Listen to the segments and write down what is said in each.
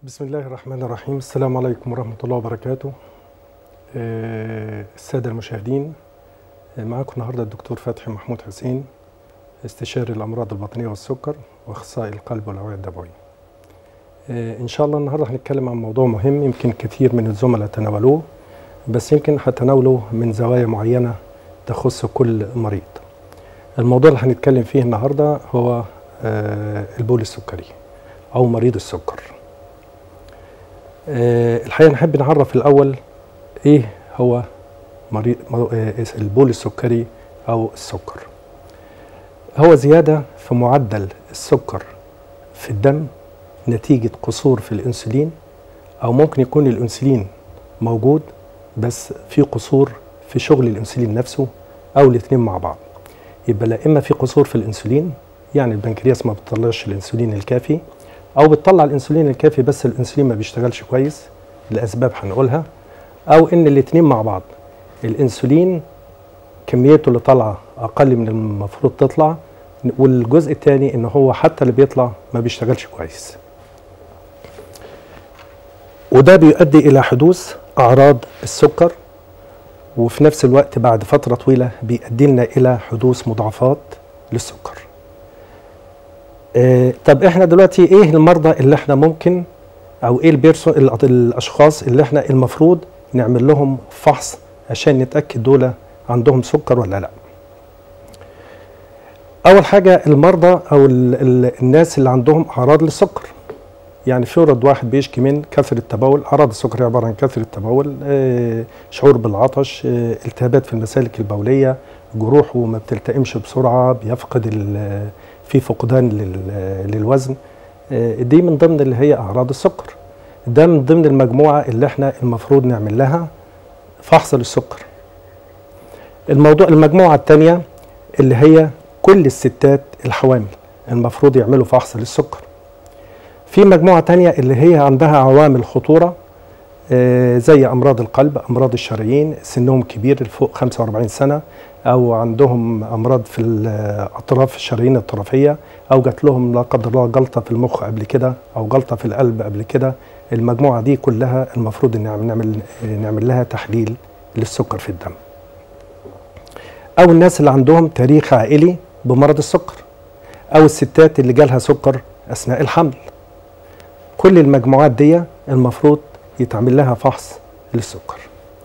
بسم الله الرحمن الرحيم. السلام عليكم ورحمة الله وبركاته. السادة المشاهدين، معكم النهاردة الدكتور فتحي محمود حسين، استشاري الأمراض الباطنية والسكر وأخصائي القلب والأوعية الدموية. إن شاء الله النهاردة هنتكلم عن موضوع مهم يمكن كثير من الزملاء تناولوه، بس يمكن هتناوله من زوايا معينة تخص كل مريض. الموضوع اللي هنتكلم فيه النهاردة هو البول السكري أو مريض السكر. الحقيقة نحب نعرف الأول إيه هو البول السكري أو السكر. هو زيادة في معدل السكر في الدم نتيجة قصور في الأنسولين، أو ممكن يكون الأنسولين موجود بس في قصور في شغل الأنسولين نفسه، أو الاثنين مع بعض. يبقى لا إما في قصور في الأنسولين، يعني البنكرياس ما بتطلعش الأنسولين الكافي، أو بتطلع الأنسولين الكافي بس الأنسولين ما بيشتغلش كويس لأسباب هنقولها، أو إن الاتنين مع بعض الأنسولين كميته اللي طالعة أقل من المفروض تطلع، والجزء الثاني إن هو حتى اللي بيطلع ما بيشتغلش كويس. وده بيؤدي إلى حدوث أعراض السكر، وفي نفس الوقت بعد فترة طويلة بيؤدي لنا إلى حدوث مضاعفات للسكر. طب احنا دلوقتي ايه المرضى اللي احنا ممكن، او ايه الاشخاص اللي احنا المفروض نعمل لهم فحص عشان نتاكد دول عندهم سكر ولا لا؟ اول حاجه المرضى او الناس اللي عندهم اعراض للسكر، يعني فرض واحد بيشكي من كثره التبول. اعراض السكر عباره عن كثره التبول، شعور بالعطش، التهابات في المسالك البوليه، جروحه ما بتلتئمش بسرعه، بيفقد في فقدان للوزن. دي من ضمن اللي هي أعراض السكر. ده من ضمن المجموعة اللي احنا المفروض نعمل لها فحص للسكر. المجموعة الثانية اللي هي كل الستات الحوامل المفروض يعملوا فحص للسكر. في مجموعة تانية اللي هي عندها عوامل خطورة، زي أمراض القلب، أمراض الشرايين، سنهم كبير فوق 45 سنة، أو عندهم أمراض في أطراف الشرايين الطرفية، أو جات لهم لا قدر الله جلطة في المخ قبل كده، أو جلطة في القلب قبل كده. المجموعة دي كلها المفروض إن نعمل لها تحليل للسكر في الدم. أو الناس اللي عندهم تاريخ عائلي بمرض السكر، أو الستات اللي جالها سكر أثناء الحمل. كل المجموعات دي المفروض يتعمل لها فحص للسكر.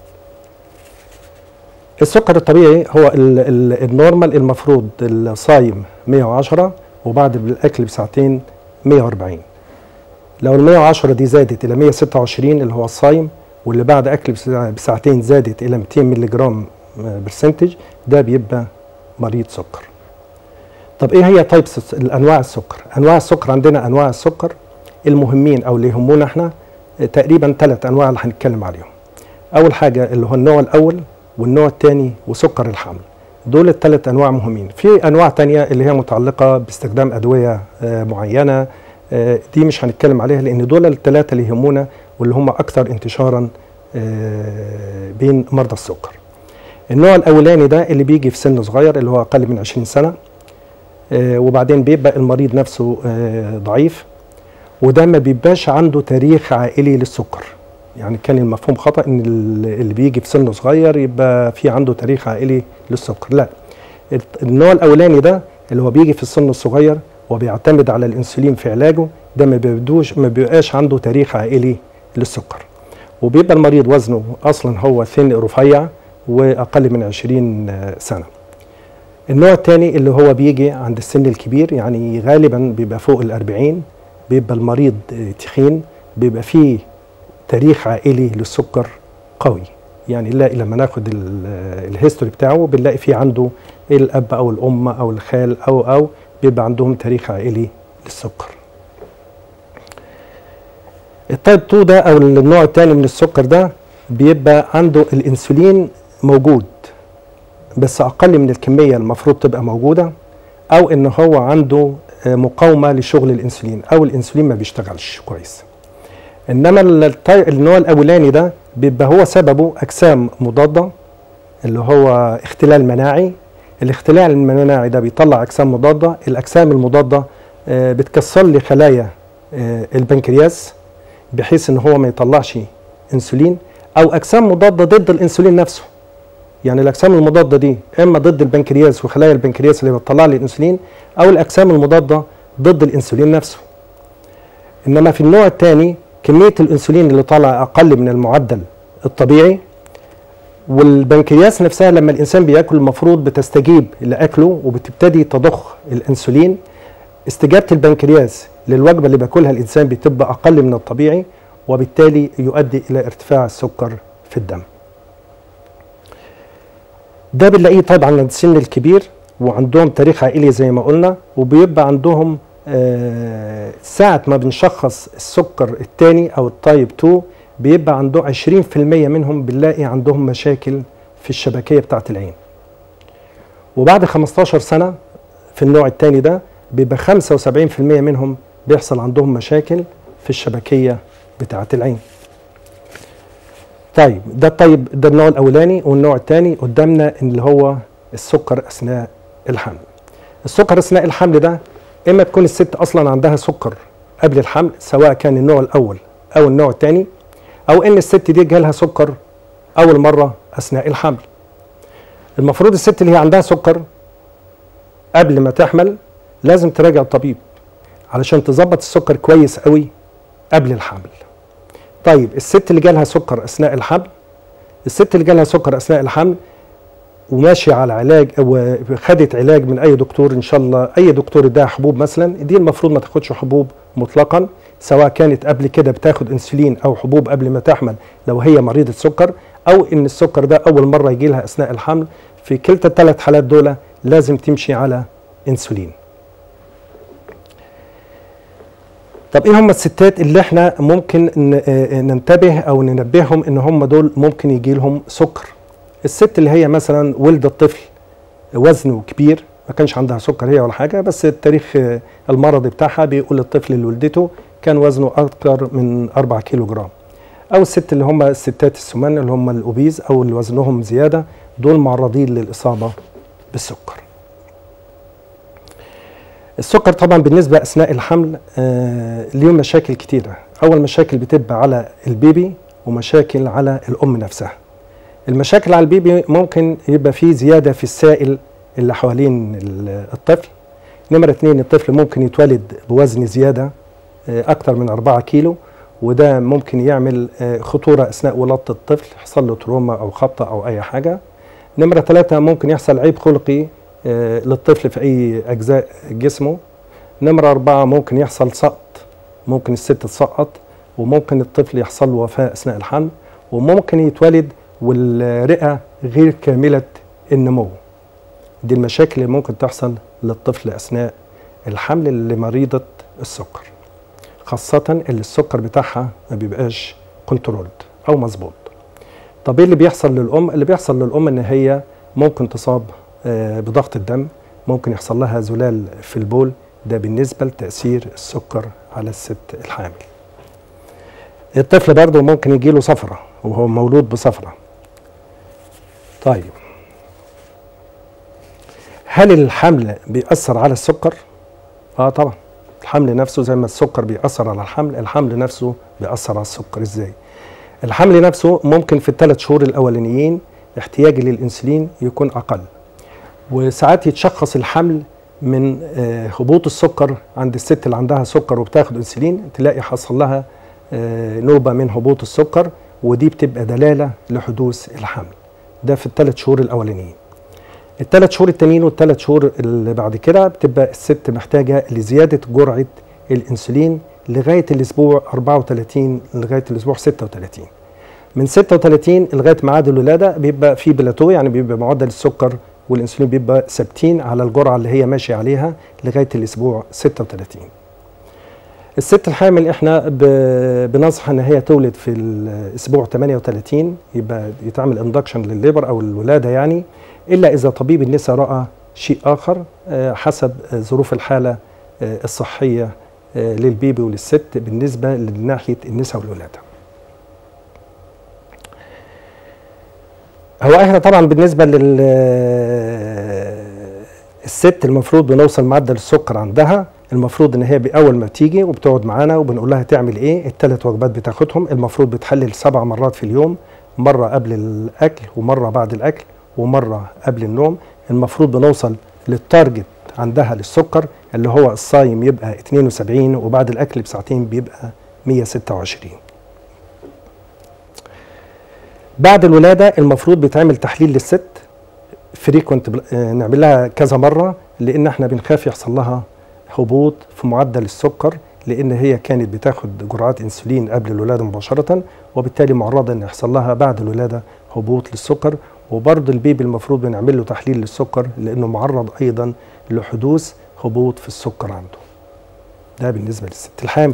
السكر الطبيعي هو النورمال، المفروض الصايم 110، وبعد الاكل بساعتين 140. لو ال 110 دي زادت الى 126 اللي هو الصايم، واللي بعد اكل بساعتين زادت الى 200 مللي جرام برسنتج، ده بيبقى مريض سكر. طب ايه هي تايبس الانواع السكر؟ انواع السكر عندنا انواع السكر المهمين او اللي يهمونا احنا تقريبا 3 انواع اللي هنتكلم عليهم. اول حاجه اللي هو النوع الاول والنوع الثاني وسكر الحمل. دول ال3 انواع مهمين. في انواع تانية اللي هي متعلقه باستخدام ادويه معينه، دي مش هنتكلم عليها لان دول ال3 اللي يهمونا واللي هم اكثر انتشارا بين مرضى السكر. النوع الاولاني ده اللي بيجي في سن صغير، اللي هو اقل من 20 سنه، وبعدين بيبقى المريض نفسه ضعيف، وده ما بيبقاش عنده تاريخ عائلي للسكر. يعني كان المفهوم خطأ ان اللي بيجي في سن صغير يبقى في عنده تاريخ عائلي للسكر. لا، النوع الاولاني ده اللي هو بيجي في السن الصغير وبيعتمد على الانسولين في علاجه، ده ما بيبقاش عنده تاريخ عائلي للسكر، وبيبقى المريض وزنه اصلا هو ثن رفيع واقل من 20 سنه. النوع الثاني اللي هو بيجي عند السن الكبير، يعني غالبا بيبقى فوق ال40، بيبقى المريض تخين، بيبقى فيه تاريخ عائلي للسكر قوي. يعني نلاقي لما ناخد الهيستوري بتاعه بنلاقي فيه عنده الاب او الام او الخال او بيبقى عندهم تاريخ عائلي للسكر. التايب 2 ده او النوع الثاني من السكر ده بيبقى عنده الانسولين موجود بس اقل من الكميه المفروض تبقى موجوده، او ان هو عنده مقاومه لشغل الانسولين، او الانسولين ما بيشتغلش كويس. انما النوع الاولاني ده بيبقى هو سببه اجسام مضاده، اللي هو اختلال مناعي. الاختلال المناعي ده بيطلع اجسام مضاده، الاجسام المضاده بتكسر لي خلايا البنكرياس، بحيث ان هو ما يطلعش انسولين، او اجسام مضاده ضد الانسولين نفسه. يعني الاجسام المضاده دي اما ضد البنكرياس وخلايا البنكرياس اللي بتطلع لي الانسولين، او الاجسام المضاده ضد الانسولين نفسه. انما في النوع الثاني كميه الانسولين اللي طالع اقل من المعدل الطبيعي، والبنكرياس نفسها لما الانسان بياكل المفروض بتستجيب لاكله وبتبتدي تضخ الانسولين. استجابه البنكرياس للوجبه اللي بياكلها الانسان بتبقى اقل من الطبيعي، وبالتالي يؤدي الى ارتفاع السكر في الدم. ده بنلاقيه طبعا عند السن الكبير، وعندهم تاريخ عائلي زي ما قلنا، وبيبقى عندهم ساعة ما بنشخص السكر الثاني او التايب 2 بيبقى عنده 20% منهم بنلاقي عندهم مشاكل في الشبكية بتاعت العين. وبعد 15 سنة في النوع الثاني ده بيبقى 75% منهم بيحصل عندهم مشاكل في الشبكية بتاعت العين. طيب ده النوع الاولاني. والنوع الثاني قدامنا اللي هو السكر اثناء الحمل. السكر اثناء الحمل ده اما تكون الست اصلا عندها سكر قبل الحمل، سواء كان النوع الاول او النوع الثاني، او ان الست دي جالها سكر اول مره اثناء الحمل. المفروض الست اللي هي عندها سكر قبل ما تحمل لازم تراجع الطبيب علشان تظبط السكر كويس قوي قبل الحمل. طيب الست اللي جالها سكر اثناء الحمل، الست اللي جالها سكر اثناء الحمل وماشيه على علاج وخدت علاج من اي دكتور، ان شاء الله اي دكتور اداها حبوب مثلا، دي المفروض ما تاخدش حبوب مطلقا، سواء كانت قبل كده بتاخد انسولين او حبوب قبل ما تحمل لو هي مريضه سكر، او ان السكر ده اول مره يجي لها اثناء الحمل. في كلتا الثلاث حالات دول لازم تمشي على انسولين. طب ايه هم الستات اللي احنا ممكن ننتبه او ننبههم ان هم دول ممكن يجي لهم سكر؟ الست اللي هي مثلا ولدت طفل وزنه كبير، ما كانش عندها سكر هي ولا حاجه، بس التاريخ المرضي بتاعها بيقول الطفل اللي ولدته كان وزنه اكثر من 4 كيلو جرام. او الست اللي هم الستات السمان اللي هم الاوبيز او اللي وزنهم زياده، دول معرضين للاصابه بالسكر. السكر طبعا بالنسبه اثناء الحمل ليه مشاكل كتيره. اول مشاكل بتبقى على البيبي ومشاكل على الام نفسها. المشاكل على البيبي ممكن يبقى فيه زياده في السائل اللي حوالين الطفل. نمره 2 الطفل ممكن يتولد بوزن زياده اكتر من 4 كيلو، وده ممكن يعمل خطوره اثناء ولاده الطفل، يحصل له تروما او خبطه او اي حاجه. نمره 3 ممكن يحصل عيب خلقي للطفل في اي اجزاء جسمه. نمره 4 ممكن يحصل سقط، ممكن الست تسقط، وممكن الطفل يحصل له وفاه اثناء الحمل، وممكن يتولد والرئه غير كامله النمو. دي المشاكل اللي ممكن تحصل للطفل اثناء الحمل اللي مريضه السكر، خاصه اللي السكر بتاعها ما بيبقاش كنترولد او مظبوط. طب ايه اللي بيحصل للام؟ اللي بيحصل للام ان هي ممكن تصاب بضغط الدم، ممكن يحصل لها زلال في البول. ده بالنسبه لتاثير السكر على الست الحامل. الطفل برضه ممكن يجي له صفرة وهو مولود بصفرة. طيب هل الحمل بيأثر على السكر؟ طبعا. الحمل نفسه زي ما السكر بيأثر على الحمل، الحمل نفسه بيأثر على السكر. ازاي؟ الحمل نفسه ممكن في ال3 شهور الاولانيين احتياجي للانسولين يكون اقل، وساعات يتشخص الحمل من هبوط السكر عند الست اللي عندها سكر وبتاخد انسولين، تلاقي حصل لها نوبه من هبوط السكر، ودي بتبقى دلاله لحدوث الحمل. ده في ال3 شهور الاولانيين. ال3 شهور التانيين وال3 شهور اللي بعد كده بتبقى الست محتاجه لزياده جرعه الانسولين لغايه الاسبوع 34 لغايه الاسبوع 36. من 36 لغايه ميعاد الولاده بيبقى في بلاتو، يعني بيبقى معدل السكر والانسولين بيبقى ثابتين على الجرعه اللي هي ماشيه عليها لغايه الاسبوع 36. الست الحامل احنا بننصح ان هي تولد في الاسبوع 38، يبقى يتعمل اندكشن للليبر او الولاده يعني، الا اذا طبيب النساء راى شيء اخر حسب ظروف الحاله الصحيه للبيبي وللست بالنسبه لناحيه النساء والولاده. هو احنا طبعا بالنسبه للست المفروض بنوصل معدل السكر عندها المفروض ان هي باول ما تيجي وبتقعد معانا وبنقول لها تعمل ايه. الثلاث وجبات بتاخدهم، المفروض بتحلل 7 مرات في اليوم، مره قبل الاكل ومره بعد الاكل ومره قبل النوم. المفروض بنوصل للتارجت عندها للسكر اللي هو الصايم يبقى 72 وبعد الاكل بساعتين بيبقى 126. بعد الولاده المفروض بيتعمل تحليل للست فريكونت، نعمل لها كذا مره، لان احنا بنخاف يحصل لها هبوط في معدل السكر، لان هي كانت بتاخد جرعات انسولين قبل الولاده مباشره، وبالتالي معرضه ان يحصل لها بعد الولاده هبوط للسكر. وبرضه البيبي المفروض بنعمل له تحليل للسكر لانه معرض ايضا لحدوث هبوط في السكر عنده. ده بالنسبه للست الحامل.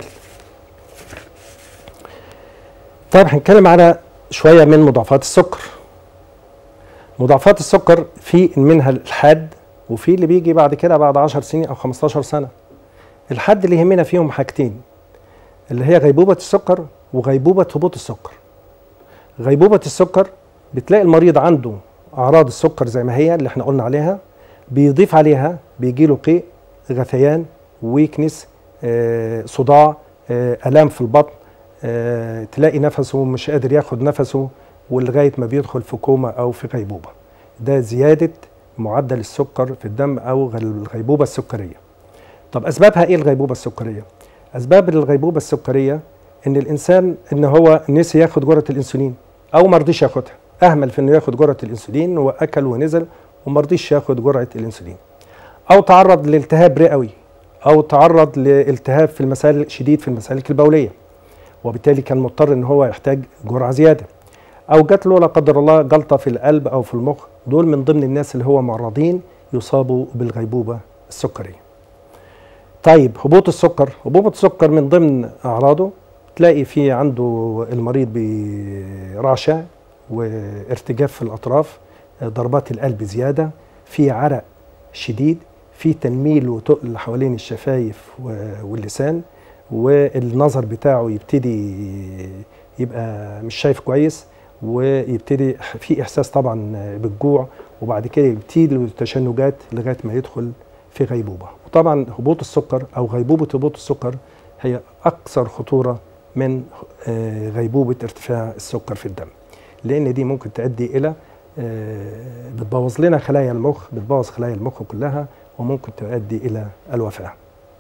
طيب هنتكلم على شويه من مضاعفات السكر. مضاعفات السكر في منها الحاد، وفي اللي بيجي بعد كده بعد 10 سنين او 15 سنه. الحد اللي يهمنا فيهم حاجتين، اللي هي غيبوبه السكر وغيبوبه هبوط السكر. غيبوبه السكر بتلاقي المريض عنده اعراض السكر زي ما هي اللي احنا قلنا عليها، بيضيف عليها بيجي له قيء، غثيان، ويكنس، صداع، الام في البطن، تلاقي نفسه مش قادر ياخد نفسه، ولغايه ما بيدخل في كوما او في غيبوبه. ده زياده معدل السكر في الدم او الغيبوبه السكريه. طب اسبابها ايه الغيبوبه السكريه؟ اسباب الغيبوبه السكريه ان الانسان ان هو نسي ياخد جرعه الانسولين او ما رضيش ياخدها، اهمل في انه ياخد جرعه الانسولين واكل ونزل وما رضيش ياخد جرعه الانسولين، او تعرض لالتهاب رئوي، او تعرض لالتهاب في المسالك شديد في المسالك البوليه، وبالتالي كان مضطر ان هو يحتاج جرعه زياده، او جات له لا قدر الله جلطه في القلب او في المخ. دول من ضمن الناس اللي هو معرضين يصابوا بالغيبوبه السكريه. طيب هبوط السكر. هبوط السكر من ضمن اعراضه تلاقي في عنده المريض برعشه وارتجاف في الاطراف، ضربات القلب زياده، في عرق شديد، في تنميل وتقل حوالين الشفايف واللسان، والنظر بتاعه يبتدي يبقى مش شايف كويس، ويبتدي في احساس طبعا بالجوع، وبعد كده يبتدي له تشنجات لغايه ما يدخل في غيبوبه. وطبعا هبوط السكر او غيبوبه هبوط السكر هي اكثر خطوره من غيبوبه ارتفاع السكر في الدم، لان دي ممكن تؤدي الى بتبوظ لنا خلايا المخ، بتبوظ خلايا المخ كلها، وممكن تؤدي الى الوفاه.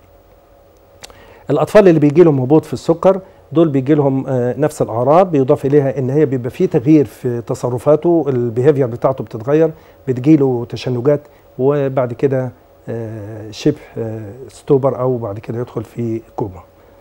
الاطفال اللي بيجي لهم هبوط في السكر دول بيجي لهم نفس الاعراض، بيضاف اليها ان هي بيبقى في تغيير في تصرفاته، البيهيفير بتاعته بتتغير، بتجي له تشنجات، وبعد كده شبه ستوبر او بعد كده يدخل في كوما.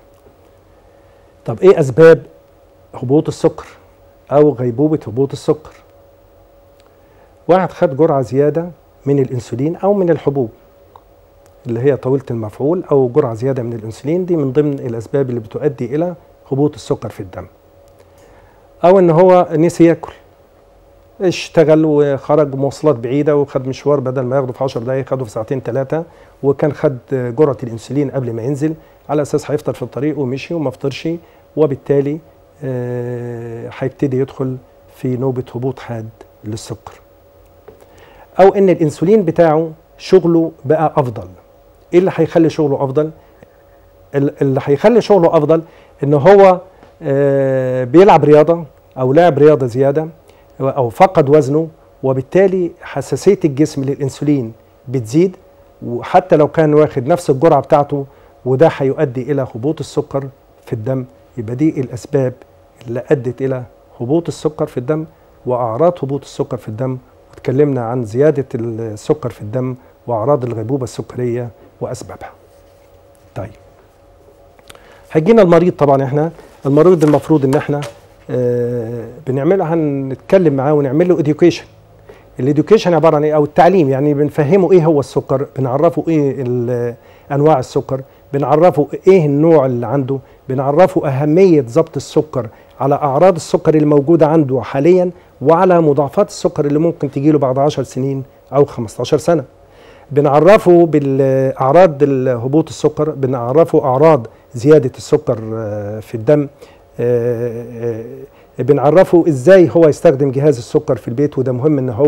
طب ايه اسباب هبوط السكر او غيبوبه هبوط السكر؟ واحد خد جرعه زياده من الانسولين او من الحبوب اللي هي طويله المفعول، او جرعه زياده من الانسولين، دي من ضمن الاسباب اللي بتؤدي الى هبوط السكر في الدم. او ان هو نسي ياكل، اشتغل وخرج مواصلات بعيده وخد مشوار، بدل ما ياخده في 10 دقائق خده في ساعتين 3، وكان خد جرعه الانسولين قبل ما ينزل على اساس هيفطر في الطريق ومشي وما فطرش، وبالتالي هيبتدي يدخل في نوبه هبوط حاد للسكر. او ان الانسولين بتاعه شغله بقى افضل. ايه اللي هيخلي شغله افضل؟ اللي هيخلي شغله افضل ان هو بيلعب رياضه او لعب رياضه زياده او فقد وزنه، وبالتالي حساسيه الجسم للانسولين بتزيد، وحتى لو كان واخد نفس الجرعه بتاعته، وده هيؤدي الى هبوط السكر في الدم. يبقى دي الاسباب اللي ادت الى هبوط السكر في الدم واعراض هبوط السكر في الدم، واتكلمنا عن زياده السكر في الدم واعراض الغيبوبه السكريه واسبابها. طيب هيجينا المريض. طبعا احنا المريض المفروض ان احنا بنعمله، هنتكلم معاه ونعمل له اديوكيشن. الاديوكيشن عباره عن ايه؟ او التعليم، يعني بنفهمه ايه هو السكر، بنعرفه ايه انواع السكر، بنعرفه ايه النوع اللي عنده، بنعرفه اهميه ضبط السكر على اعراض السكر اللي موجوده عنده حاليا، وعلى مضاعفات السكر اللي ممكن تجيله بعد 10 سنين او 15 سنه. بنعرفه بالاعراض هبوط السكر، بنعرفه اعراض زياده السكر في الدم، بنعرفه ازاي هو يستخدم جهاز السكر في البيت، وده مهم ان هو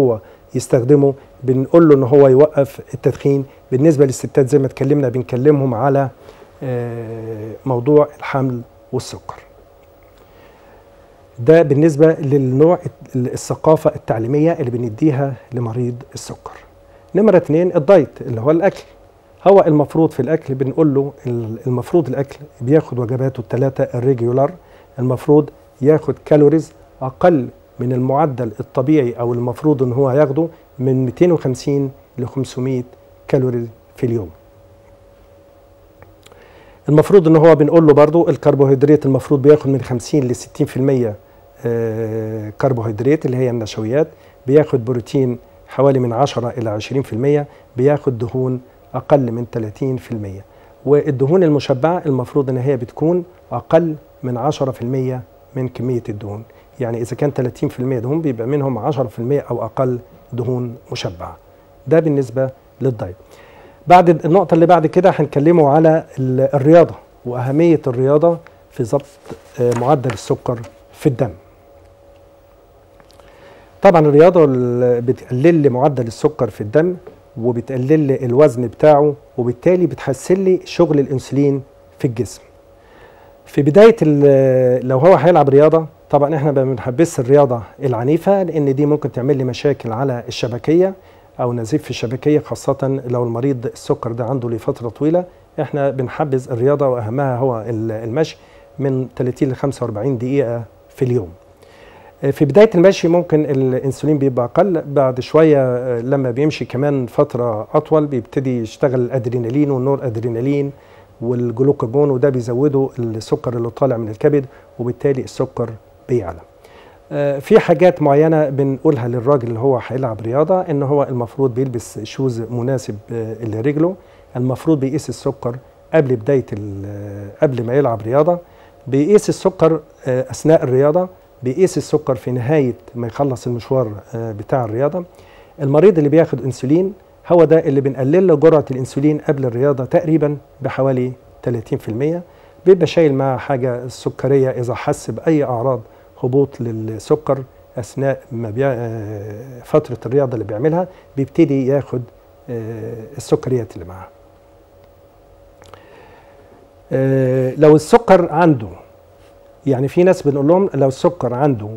يستخدمه، بنقول له ان هو يوقف التدخين. بالنسبه للستات زي ما اتكلمنا بنكلمهم على موضوع الحمل والسكر. ده بالنسبه للنوع الثقافه التعليميه اللي بنديها لمريض السكر. نمره 2 الدايت اللي هو الاكل. هو المفروض في الاكل بنقول له المفروض الاكل بياخد وجباته الثلاثه الريجولار، المفروض ياخد كالوريز اقل من المعدل الطبيعي او المفروض ان هو ياخده من 250 ل 500 كالوري في اليوم. المفروض ان هو بنقول له برضو الكربوهيدرات المفروض بياخد من 50 ل 60% كربوهيدرات اللي هي النشويات، بياخد بروتين حوالي من 10 الى 20%، بياخد دهون اقل من 30%، والدهون المشبعه المفروض ان هي بتكون اقل من 10% من كميه الدهون. يعني اذا كان 30% دهون بيبقى منهم 10% او اقل دهون مشبعه. ده بالنسبه للدايت. بعد النقطه اللي بعد كده هنكلموا على الرياضه واهميه الرياضه في ضبط معدل السكر في الدم. طبعا الرياضه بتقلل لي معدل السكر في الدم وبتقلل لي الوزن بتاعه، وبالتالي بتحسن لي شغل الانسولين في الجسم. في بدايه لو هو هيلعب رياضه، طبعا احنا ما بنحبسش الرياضه العنيفه لان دي ممكن تعمل لي مشاكل على الشبكيه او نزيف في الشبكيه، خاصه لو المريض السكر ده عنده لفتره طويله. احنا بنحبذ الرياضه واهمها هو المشي من 30 ل 45 دقيقه في اليوم. في بدايه المشي ممكن الانسولين بيبقى اقل، بعد شويه لما بيمشي كمان فتره اطول بيبتدي يشتغل الادرينالين والنور ادرينالين والجلوكاجون، وده بيزودوا السكر اللي طالع من الكبد وبالتالي السكر بيعلى. في حاجات معينه بنقولها للراجل اللي هو هيلعب رياضه، ان هو المفروض بيلبس شوز مناسب لرجله، المفروض بيقيس السكر قبل ما يلعب رياضه، بيقيس السكر اثناء الرياضه، بيقيس السكر في نهايه ما يخلص المشوار بتاع الرياضه. المريض اللي بياخد انسولين هو ده اللي بنقلل له جرعه الانسولين قبل الرياضه تقريبا بحوالي 30%. بيبقى شايل معاه حاجه سكريه اذا حس باي اعراض هبوط للسكر اثناء ما فتره الرياضه اللي بيعملها، بيبتدي ياخد السكريات اللي معاه. لو السكر عنده، يعني في ناس بنقول لهم لو السكر عنده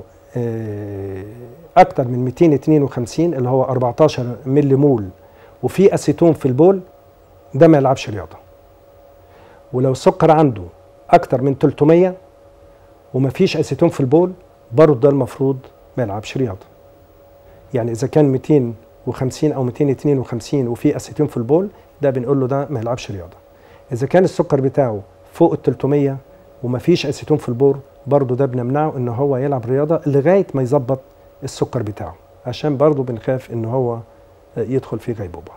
اكتر من 252 اللي هو 14 ملي مول وفي اسيتون في البول، ده ما يلعبش رياضه. ولو السكر عنده اكتر من 300 وما فيش اسيتون في البول، برضه ده المفروض ما يلعبش رياضه. يعني اذا كان 250 او 252 وفي اسيتون في البول، ده بنقول له ده ما يلعبش رياضه. اذا كان السكر بتاعه فوق ال 300 وما فيش اسيتون في البول، برضه ده بنمنعه ان هو يلعب رياضه لغايه ما يظبط السكر بتاعه، عشان برضه بنخاف ان هو يدخل في غيبوبه.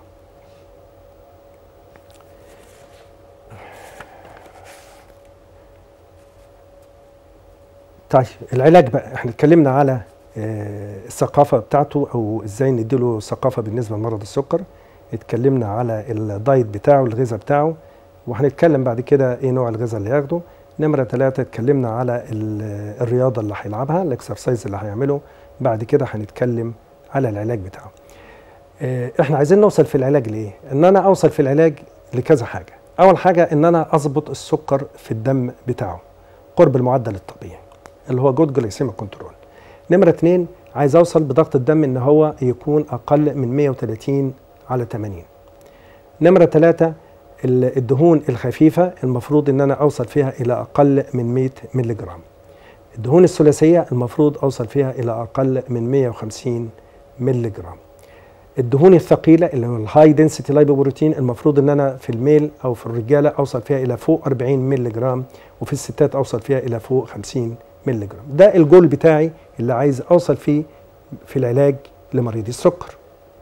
طيب العلاج بقى، احنا اتكلمنا على الثقافه بتاعته او ازاي نديله ثقافه بالنسبه لمرض السكر، اتكلمنا على الدايت بتاعه الغذاء بتاعه، وهنتكلم بعد كده ايه نوع الغذاء اللي ياخده. نمرة 3 اتكلمنا على الرياضة اللي هيلعبها، الاكسرسايز اللي هيعمله. بعد كده هنتكلم على العلاج بتاعه. احنا عايزين نوصل في العلاج ليه؟ ان انا اوصل في العلاج لكذا حاجة. اول حاجة ان انا اظبط السكر في الدم بتاعه قرب المعدل الطبيعي اللي هو جود جلايسيميك كنترول. نمرة 2 عايز اوصل بضغط الدم ان هو يكون اقل من 130 على 80. نمرة 3 الدهون الخفيفة المفروض ان انا اوصل فيها الى اقل من 100 ملي جرام. الدهون الثلاثية المفروض اوصل فيها الى اقل من 150 ملي جرام. الدهون الثقيلة اللي هو الهاي دنسيتي لايبوبروتين المفروض ان انا في الميل او في الرجالة اوصل فيها الى فوق 40 ملي جرام، وفي الستات اوصل فيها الى فوق 50 ملي جرام. ده الجول بتاعي اللي عايز اوصل فيه في العلاج لمريض السكر.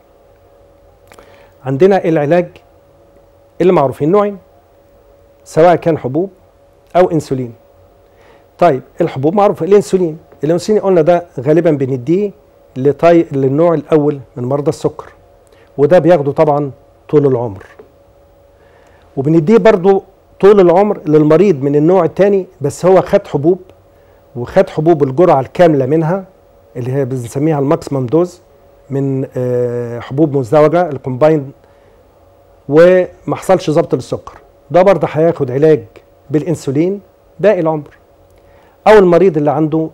عندنا العلاج اللي معروفين نوعين، سواء كان حبوب او انسولين. طيب الحبوب معروف، الانسولين قلنا ده غالبا بنديه للنوع الاول من مرضى السكر، وده بياخده طبعا طول العمر. وبنديه برضو طول العمر للمريض من النوع الثاني، بس هو خد حبوب وخد حبوب الجرعه الكامله منها اللي هي بنسميها الماكسيمم دوز، من حبوب مزدوجه الكومبايند وما حصلش ضبط للسكر، ده برضه هياخد علاج بالانسولين باقي العمر. او المريض اللي عنده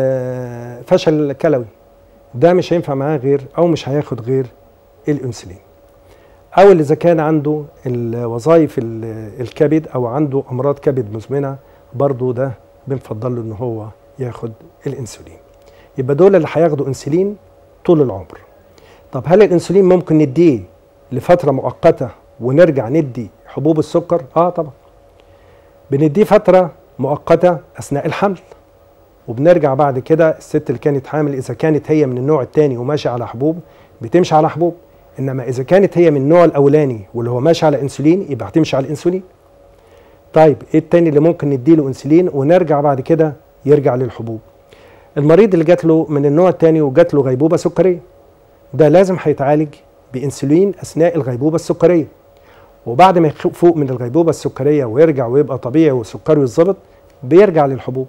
فشل كلوي، ده مش هينفع معاه غير او مش هياخد غير الانسولين. او اللي اذا كان عنده الوظائف الكبد او عنده امراض كبد مزمنه، برضه ده بنفضل له ان هو ياخد الانسولين. يبقى دول اللي هياخدوا انسولين طول العمر. طب هل الانسولين ممكن نديه لفتره مؤقته ونرجع ندي حبوب السكر؟ طبعا بنديه فتره مؤقته اثناء الحمل، وبنرجع بعد كده الست اللي كانت حامل اذا كانت هي من النوع الثاني وماشيه على حبوب بتمشي على حبوب، انما اذا كانت هي من النوع الاولاني واللي هو ماشي على انسولين يبقى هتمشي على الانسولين. طيب ايه التاني اللي ممكن نديله انسولين ونرجع بعد كده يرجع للحبوب؟ المريض اللي جات له من النوع الثاني وجات له غيبوبه سكريه، ده لازم هيتعالج بانسولين اثناء الغيبوبه السكريه، وبعد ما يفوق من الغيبوبه السكريه ويرجع ويبقى طبيعي وسكره يتظبط بيرجع للحبوب.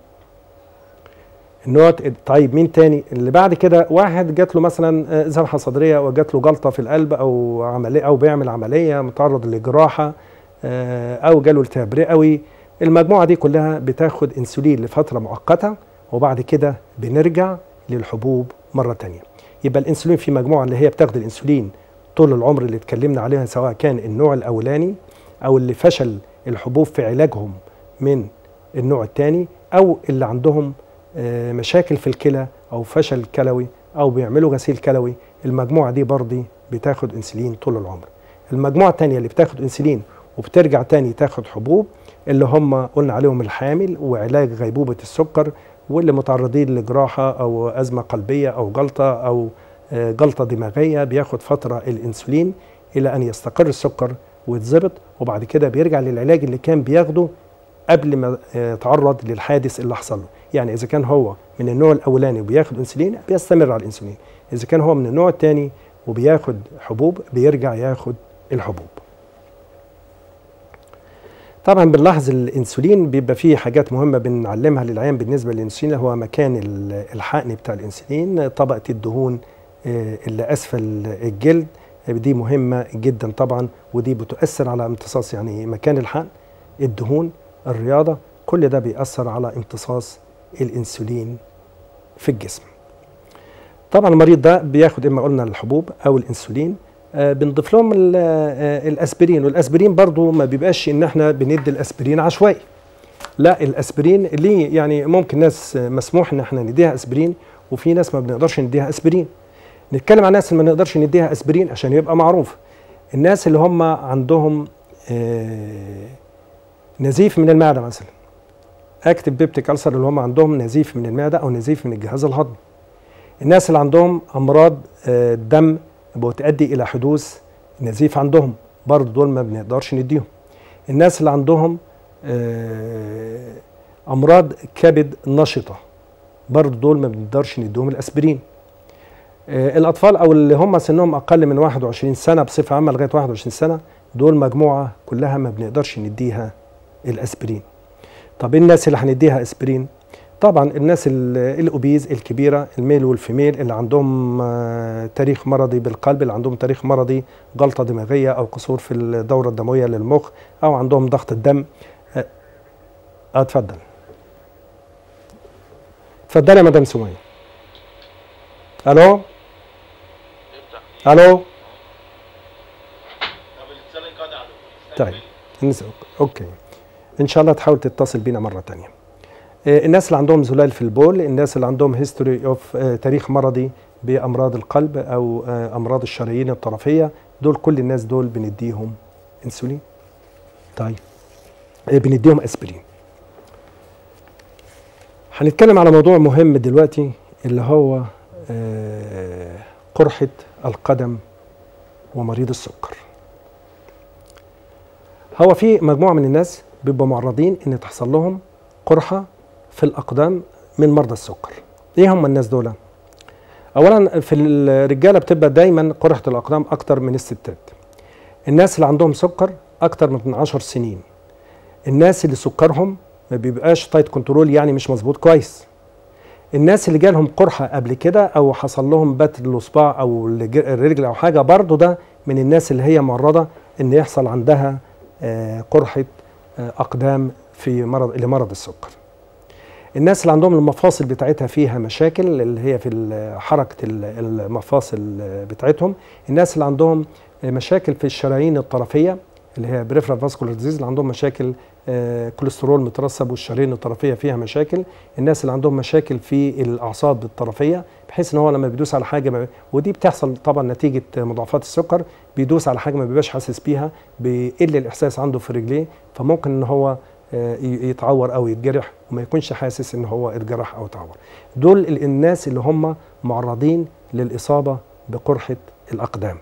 النوع طيب مين تاني اللي بعد كده؟ واحد جات له مثلا ذبحه صدريه او جات له جلطه في القلب او عمليه او بيعمل عمليه متعرض لجراحه او جاله التهاب رئوي، المجموعه دي كلها بتاخد انسولين لفتره مؤقته وبعد كده بنرجع للحبوب مره تانيه. يبقى الانسولين في مجموعه اللي هي بتاخد الانسولين طول العمر اللي اتكلمنا عليها، سواء كان النوع الاولاني او اللي فشل الحبوب في علاجهم من النوع الثاني، او اللي عندهم مشاكل في الكلى او فشل كلوي او بيعملوا غسيل كلوي، المجموعه دي برضه بتاخد انسولين طول العمر. المجموعه الثانيه اللي بتاخد انسولين وبترجع تاني تاخد حبوب اللي هم قلنا عليهم الحامل وعلاج غيبوبه السكر، واللي متعرضين لجراحه او ازمه قلبيه او جلطه او جلطه دماغيه، بياخد فتره الانسولين الى ان يستقر السكر ويتظبط، وبعد كده بيرجع للعلاج اللي كان بياخده قبل ما يتعرض للحادث اللي حصل له. يعني اذا كان هو من النوع الاولاني وبياخد انسولين بيستمر على الانسولين، اذا كان هو من النوع الثاني وبياخد حبوب بيرجع ياخد الحبوب. طبعا بنلاحظ الانسولين بيبقى فيه حاجات مهمه بنعلمها للعيان بالنسبه للانسولين، هو مكان الحقن بتاع الانسولين، طبقه الدهون اللي اسفل الجلد دي مهمه جدا طبعا، ودي بتؤثر على امتصاص يعني مكان الحقن، الدهون، الرياضه، كل ده بيأثر على امتصاص الانسولين في الجسم. طبعا المريض ده بياخد اما قلنا الحبوب او الانسولين، بنضيف لهم الاسبرين، والاسبرين برضو ما بيبقاش ان احنا بندي الاسبرين عشوائي، لا الاسبرين ليه يعني ممكن ناس مسموح ان احنا نديها اسبرين وفي ناس ما بنقدرش نديها اسبرين. نتكلم عن الناس اللي ما نقدرش نديها اسبرين عشان يبقى معروف، الناس اللي هم عندهم نزيف من المعده مثلا، اكتف بيبتيك ألسر اللي هم عندهم نزيف من المعده او نزيف من الجهاز الهضمي، الناس اللي عندهم امراض الدم بتؤدي الى حدوث نزيف عندهم برضه دول ما بنقدرش نديهم، الناس اللي عندهم امراض كبد نشطه برضه دول ما بنقدرش نديهم الاسبرين. الاطفال او اللي هم سنهم اقل من 21 سنه بصفه عامه لغايه 21 سنه دول مجموعه كلها ما بنقدرش نديها الاسبرين. طب الناس اللي هنديها اسبرين طبعا الناس الاوبيز الكبيره، الميل والفيميل اللي عندهم تاريخ مرضي بالقلب، اللي عندهم تاريخ مرضي جلطه دماغيه او قصور في الدوره الدمويه للمخ او عندهم ضغط الدم. اتفضل اتفضلي يا مدام سمية. الو الو. طيب اوكي ان شاء الله تحاول تتصل بينا مره ثانيه. الناس اللي عندهم زلال في البول، الناس اللي عندهم هيستوري اوف تاريخ مرضي بامراض القلب او امراض الشرايين الطرفيه، دول كل الناس دول بنديهم انسولين. طيب بنديهم اسبرين. هنتكلم على موضوع مهم دلوقتي اللي هو قرحه القدم ومريض السكر. هو في مجموعه من الناس بيبقوا معرضين ان تحصل لهم قرحه في الأقدام من مرضى السكر. إيه هم الناس دول؟ أولا في الرجالة بتبقى دايما قرحة الأقدام أكتر من الستات. الناس اللي عندهم سكر أكتر من 10 سنين. الناس اللي سكرهم ما بيبقاش تايت كنترول يعني مش مظبوط كويس. الناس اللي جالهم قرحه قبل كده او حصل لهم بتر الاصبع او الرجل او حاجه، برضو ده من الناس اللي هي معرضه ان يحصل عندها قرحه اقدام في لمرض السكر. الناس اللي عندهم المفاصل بتاعتها فيها مشاكل، اللي هي في حركه المفاصل بتاعتهم. الناس اللي عندهم مشاكل في الشرايين الطرفيه اللي هي بريفرال فاسكولار ديزيز، اللي عندهم مشاكل كوليسترول مترسب والشرايين الطرفيه فيها مشاكل. الناس اللي عندهم مشاكل في الاعصاب الطرفيه، بحيث ان هو لما بيدوس على حاجه ودي بتحصل طبعا نتيجه مضاعفات السكر، بيدوس على حاجه ما بيبقاش حاسس بيها، بيقل الاحساس عنده في رجليه، فممكن ان هو يتعور او يتجرح وما يكونش حاسس ان هو اتجرح او اتعور. دول الناس اللي هم معرضين للاصابه بقرحه الاقدام.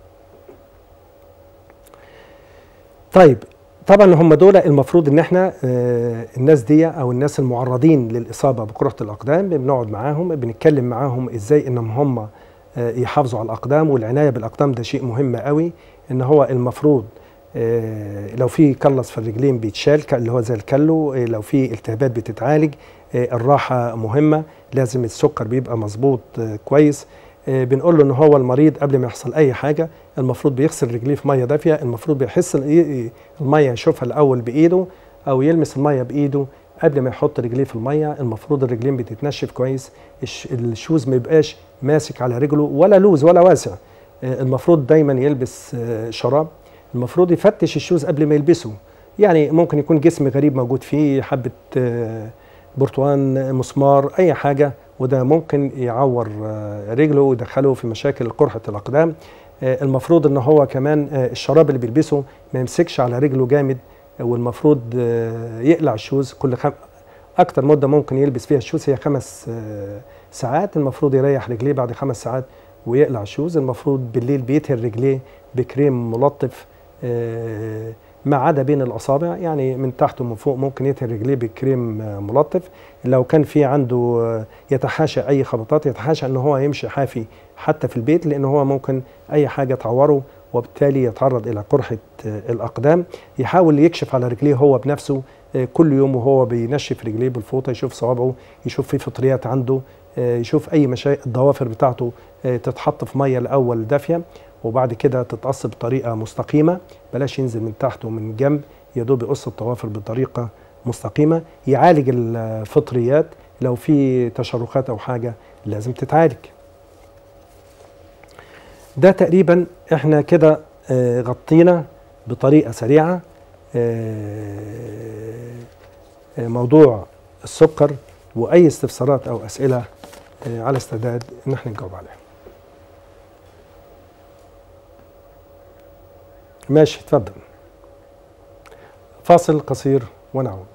طيب طبعا هم دول المفروض ان احنا الناس دي او الناس المعرضين للاصابه بقرحه الاقدام بنقعد معاهم، بنتكلم معاهم ازاي انهم هم يحافظوا على الاقدام، والعنايه بالاقدام ده شيء مهم قوي. ان هو المفروض لو في كلس في الرجلين بيتشال اللي هو زي الكلو، لو في التهابات بتتعالج، الراحه مهمه، لازم السكر بيبقى مظبوط كويس. بنقول له ان هو المريض قبل ما يحصل اي حاجه المفروض بيغسل رجليه في ميه دافيه، المفروض بيحس الميه يشوفها الاول بايده او يلمس الميه بايده قبل ما يحط رجليه في الميه. المفروض الرجلين بتتنشف كويس، الشوز ما يبقاش ماسك على رجله ولا لوز ولا واسع. المفروض دايما يلبس شراب. المفروض يفتش الشوز قبل ما يلبسه، يعني ممكن يكون جسم غريب موجود فيه، حبه برتقان، مسمار، اي حاجه، وده ممكن يعور رجله ويدخله في مشاكل قرحه الاقدام. المفروض ان هو كمان الشراب اللي بيلبسه ما يمسكش على رجله جامد، والمفروض يقلع الشوز كل اكتر مده ممكن يلبس فيها الشوز هي 5 ساعات. المفروض يريح رجليه بعد 5 ساعات ويقلع الشوز. المفروض بالليل بيطهر رجليه بكريم ملطف ما عدا بين الاصابع، يعني من تحت ومن فوق ممكن يطهر رجليه بكريم ملطف. لو كان في عنده يتحاشى اي خبطات، يتحاشى ان هو يمشي حافي حتى في البيت، لان هو ممكن اي حاجه تعوره وبالتالي يتعرض الى قرحه الاقدام. يحاول يكشف على رجليه هو بنفسه كل يوم وهو بينشف رجليه بالفوطه، يشوف صوابعه، يشوف في فطريات عنده، يشوف اي الضوافر بتاعته تتحط في ميه الاول دافيه وبعد كده تتقص بطريقه مستقيمه، بلاش ينزل من تحت ومن الجنب، يا دوب يقص الضوافر بطريقه مستقيمه. يعالج الفطريات، لو في تشرخات او حاجه لازم تتعالج. ده تقريبا احنا كده غطينا بطريقه سريعه موضوع السكر، واي استفسارات او اسئله على استعداد ان احنا نجاوب عليها. ماشي، اتفضل. فاصل قصير ونعود.